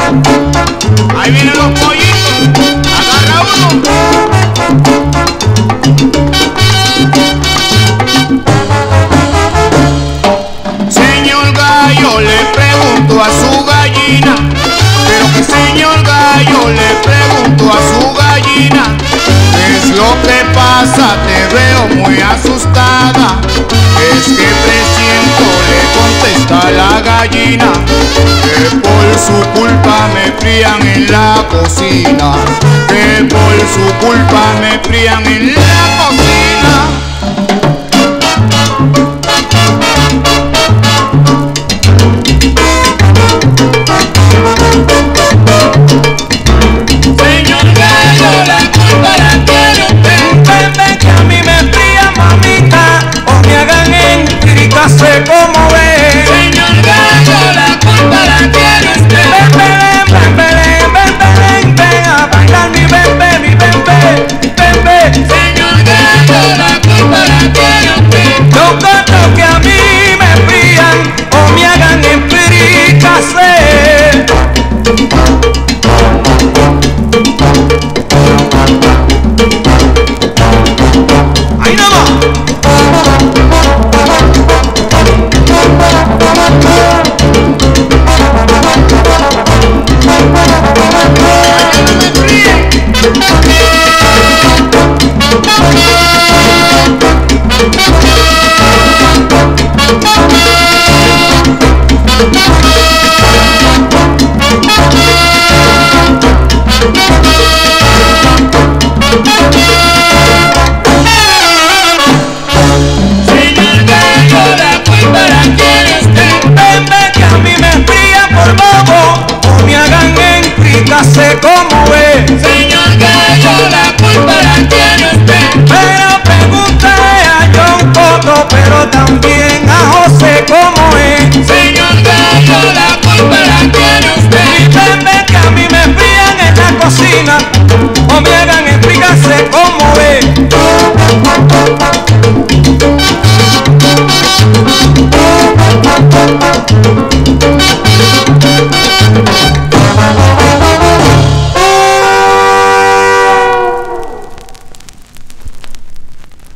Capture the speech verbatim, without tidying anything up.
Ahí vienen los pollitos, agarra uno. Señor Gallo, le pregunto a su gallina, pero que señor Gallo, le pregunto a su gallina, ¿qué es lo que pasa? Te veo muy asustada. Es que presiento, le contesta la gallina, que por su culpa me frían en la cocina, que por su culpa me frían en la cocina. Señor Gallo, la culpa la tiene usted. Bebé, que a mí me fría, mamita, o me hagan enfricarse como ve. Señor Gallo, la culpa la tiene usted. Bebé, bebé, bebé, ven a bailar mi bebé, mi bebé, bebé. Señor Gallo, la culpa la tiene usted. Yo canto que a mí me frían o me hagan enfricarse. ¡Ahí nomás! Sé cómo es. Señor Gallo, la culpa la tiene usted. Pero pregúntale a John Cotto, pero también a José cómo es. Señor Gallo, la culpa la tiene usted. Y bebé, que a mí me frían en la cocina o me hagan explicarse cómo es.